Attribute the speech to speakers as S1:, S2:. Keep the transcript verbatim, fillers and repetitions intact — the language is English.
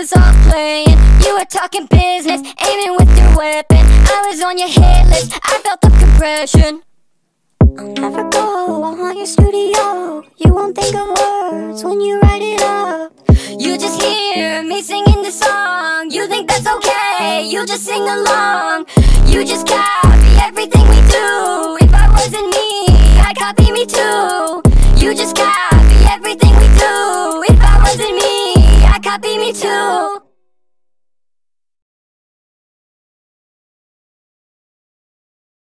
S1: was all playing. You were talking business, aiming with your weapon. I was on your hit list, I felt the compression. I'll never go, I'll haunt your studio. You won't think of words when you write it up. You just hear me singing the song. You think that's okay, you just sing along. You just copy everything we do. If I wasn't me, I'd copy me too. You just copy everything we do. If I wasn't me, I'd copy me too.